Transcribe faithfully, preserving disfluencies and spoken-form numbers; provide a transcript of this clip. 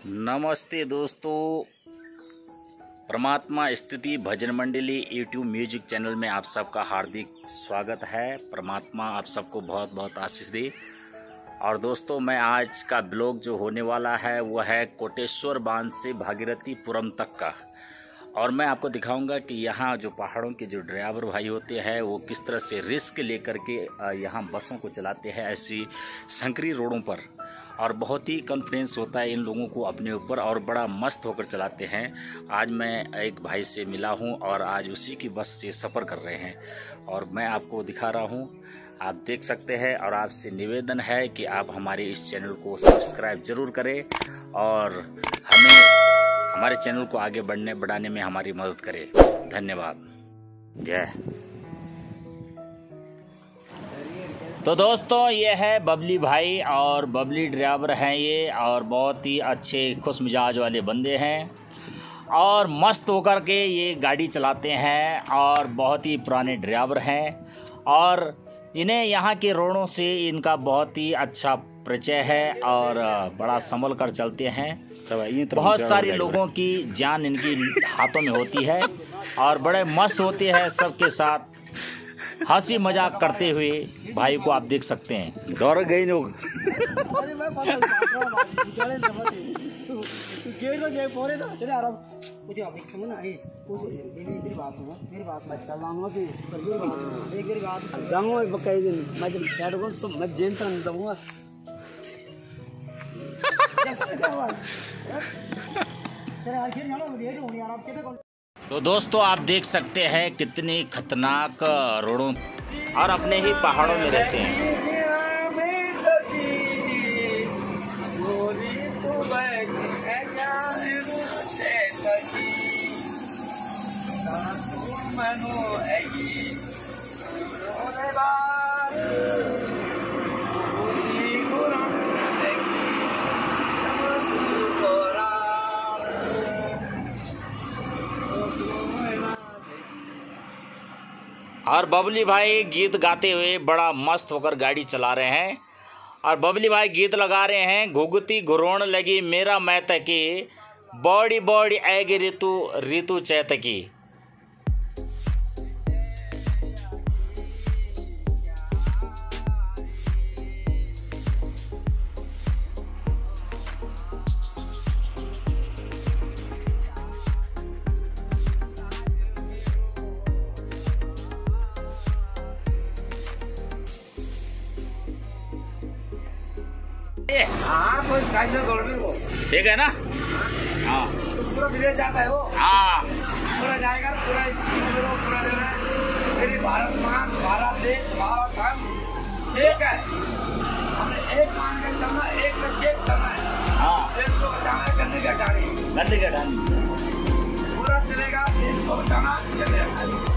नमस्ते दोस्तों, परमात्मा स्तुति भजन मंडली यूट्यूब म्यूजिक चैनल में आप सबका हार्दिक स्वागत है। परमात्मा आप सबको बहुत बहुत आशीष दे। और दोस्तों, मैं आज का ब्लॉग जो होने वाला है वो है कोटेश्वर बांध से भागीरथीपुरम तक का। और मैं आपको दिखाऊंगा कि यहाँ जो पहाड़ों के जो ड्राइवर भाई होते हैं वो किस तरह से रिस्क लेकर के यहाँ बसों को चलाते हैं ऐसी संकरी रोडों पर। और बहुत ही कॉन्फिडेंस होता है इन लोगों को अपने ऊपर और बड़ा मस्त होकर चलाते हैं। आज मैं एक भाई से मिला हूं और आज उसी की बस से सफ़र कर रहे हैं और मैं आपको दिखा रहा हूं, आप देख सकते हैं। और आपसे निवेदन है कि आप हमारे इस चैनल को सब्सक्राइब ज़रूर करें और हमें हमारे चैनल को आगे बढ़ने बढ़ाने में हमारी मदद करें। धन्यवाद। जय। तो दोस्तों, ये है बबली भाई और बबली ड्राइवर हैं ये, और बहुत ही अच्छे खुश मिजाज वाले बंदे हैं और मस्त होकर के ये गाड़ी चलाते हैं और बहुत ही पुराने ड्राइवर हैं। और इन्हें यहाँ के रोडों से इनका बहुत ही अच्छा परिचय है और बड़ा संभल कर चलते हैं। बहुत सारे लोगों की जान इनकी हाथों में होती है और बड़े मस्त होते हैं, सबके साथ हंसी मजाक करते हुए भाई को आप देख सकते हैं। डर गई लोग। तो दोस्तों, आप देख सकते हैं कितनी खतरनाक रोडों और अपने ही पहाड़ों में रहते हैं। और बबली भाई गीत गाते हुए बड़ा मस्त होकर गाड़ी चला रहे हैं। और बबली भाई गीत लगा रहे हैं, घुघती घुरोण लगी मेरा मैत की, बॉडी बॉडी ऐगी ऋतु ऋतु चैत की। हाँ, कोई ठीक है ना? हाँ, तो पूरा विदेश जाता है वो। हाँ, पूरा जाएगा, पूरा पूरा देना है। मेरी भारत माँ, भारत देश, भारत हम एक है। हमें एक मान के चलना, एक रख के चलना है। हाँ, देश को बचाना है, गंदगी हटानी। गंदगी हटानी। पूरा चलेगा, देश को बचाना, चलेगा।